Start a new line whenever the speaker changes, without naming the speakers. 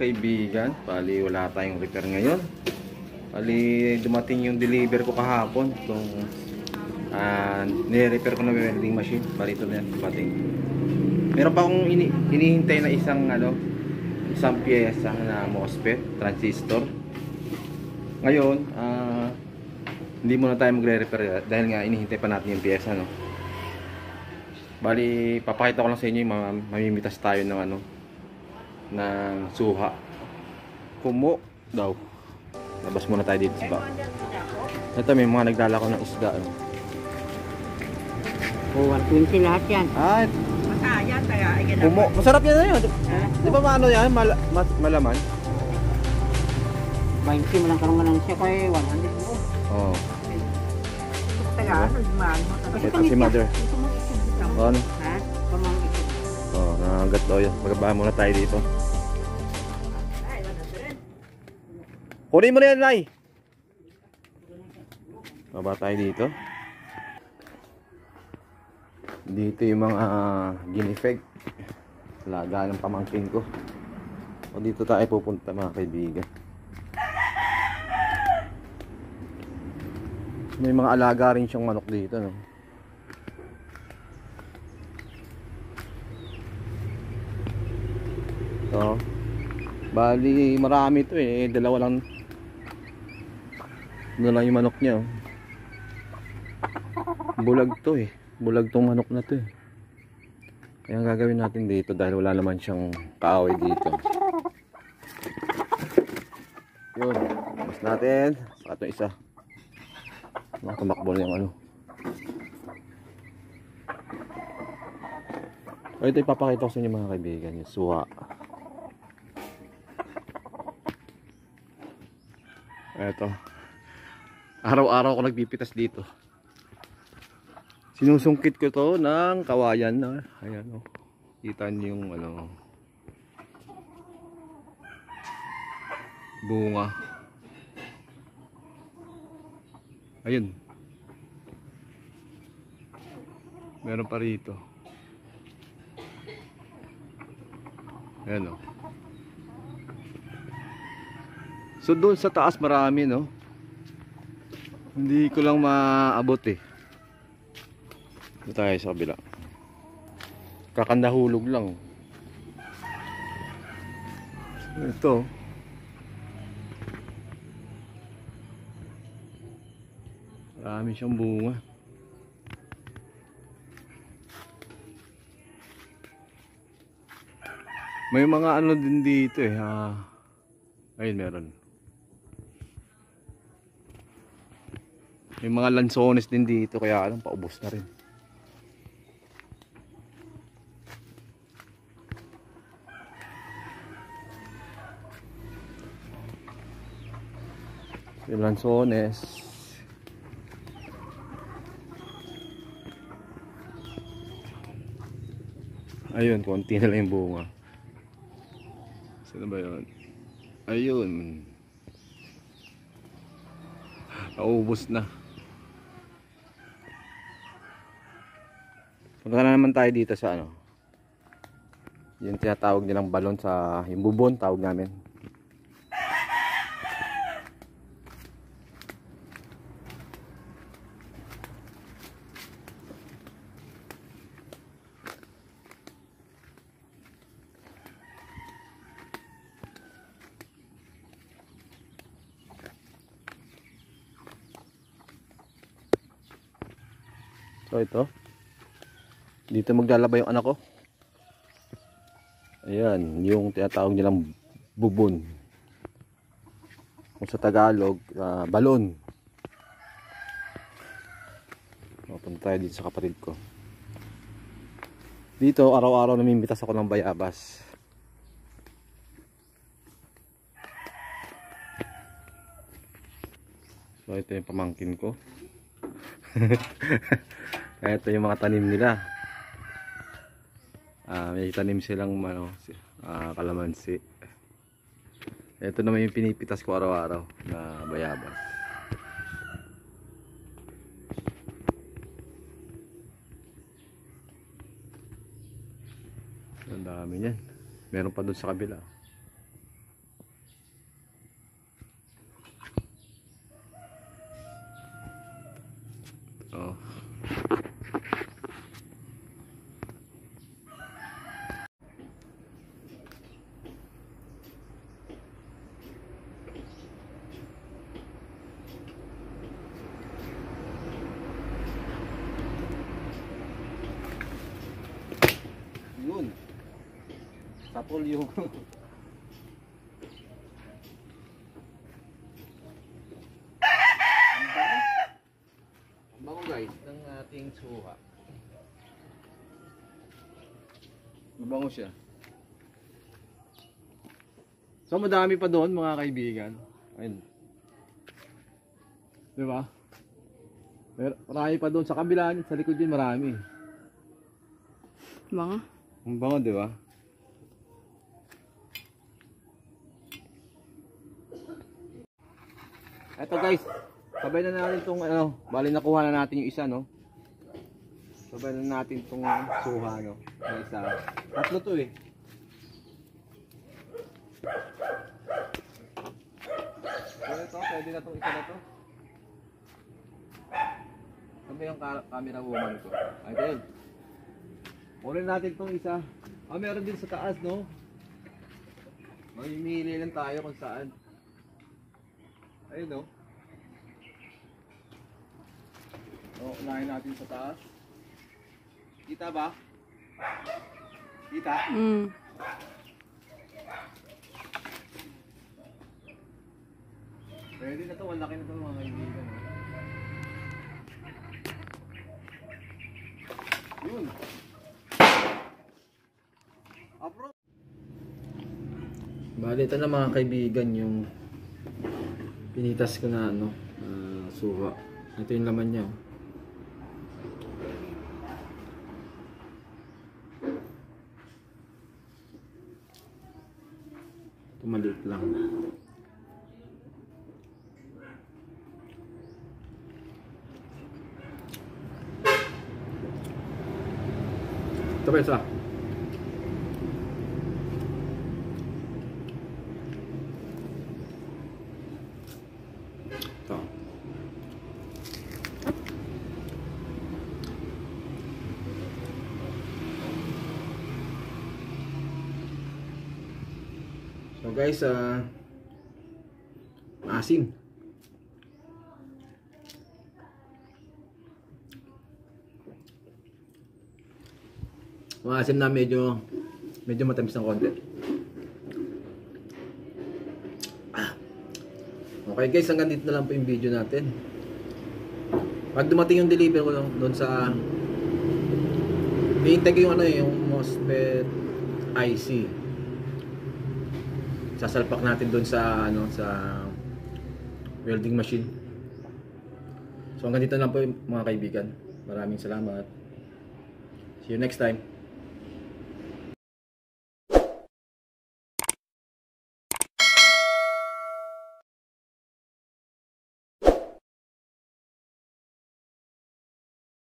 kaibigan, bali wala tayong repair ngayon. Bali dumating yung deliver ko kahapon. Itong nire-repair ko na welding machine. Bali ito na yan, dumating. Meron pa akong inihintay na isang piyesa na MOSFET, transistor. Ngayon, hindi muna tayo magre-repair dahil nga inihintay pa natin yung piyesa, no. Bali, papakita ko lang sa inyo yung mamimitas tayo ng ng suha. Kumo daw. Labas muna tayo dito sa baba. Ito may mga naglalako ng isda.
Oh, 120 lahat yan.
Ay,
Masaya, taga.
kumo. Masarap yan na yun. Di ba maano yan? Malaman?
20 mo lang karungan siya kay 100 mo.
Oo.
Taga, ano, mahal mo talaga.
Ito si mother. Ano?
Ha? Pamang ito.
Oo, nangangat daw yan. Magabahan muna tayo dito. Kunin mo na yan, Nay. Baba tayo dito. Dito yung mga ginifeg. Laga ng pamangkin ko. O dito tayo pupunta, mga kaibigan. May mga alaga rin siyang manok dito, no? Ito. Bali, marami ito eh. Dalawa lang yung manok niya, oh. Bulag to eh. Bulag tong manok na to eh. Kaya ang gagawin natin dito dahil wala naman siyang kaaway dito. Yun. Mas natin. Saka ito isa. Tumakbo na yung ito ipapakita ko sa inyo, mga kaibigan. Yung suha. Ito. Araw-araw ako nagpipitas dito. Sinusungkit ko to ng kawayan na. Ayan, oh. Kita niyo yung bunga. Ayun. Meron pa rito. Ayan, oh. So doon sa taas marami, no? Hindi ko lang maabot eh. Ito tayo sa kabila. Kakandahulog lang. Ito. Marami siyang bunga. May mga din dito eh. Ayun, meron. May mga lansones din dito, kaya paubos na rin. Yung lansones. Ayun, konti na lang yung bunga. Saan ba yun? Ayun. Naubos na. Punta na naman tayo dito sa yung tinatawag nilang balon sa yung bubon, tawag namin. So ito, dito maglalaba yung anak ko. Ayan, yung tinatawag nilang bubon. Kung sa Tagalog, balon. Punta tayo dito sa kapatid ko. Dito, araw-araw namimitas ako ng bayabas. So ito yung pamangkin ko. Ito yung mga tanim nila. May tanim silang kalamansi. Ito naman yung pinipitas ko araw-araw na bayabas. Ang dami niyan. Meron pa doon sa kabila. napol yung ang bango guys ng ating suha. Mabango siya. So madami pa doon mga kaibigan. Ayun. Di ba? Marami pa doon sa kabila, sa likod din marami.
Bango.
Ang bango, di ba? Eto guys, sabay na natin itong ano, bali nakuha na natin yung isa, no? Sabay na natin itong suha, no? Yung isa. Tatlo to eh. Pwede na itong isa na to. Sabi yung camera woman ko. Ayun. Kunin natin itong isa. Meron din sa taas, no? Mamimili lang tayo kung saan. Ayun, no? Unahin natin sa taas. Kita ba? Kita? Pwede na ito. Malaki na ito mga kaibigan. Yun. Approve. Bali, ito na mga kaibigan yung pinitas ko na ano, suha. Ito yung laman niya. Ito maliit lang. Ito pa isa. Ito. So guys, asim. Maasim na medyo matamis ng konti. Okay guys, hanggang dito na lang po yung video natin. Pag dumating yung deliver ko doon sa hihintay ko yung ano yung MOSFET IC. Sasalpak natin doon sa ano sa welding machine. So hanggang dito na lang po mga kaibigan. Maraming salamat. See you next time.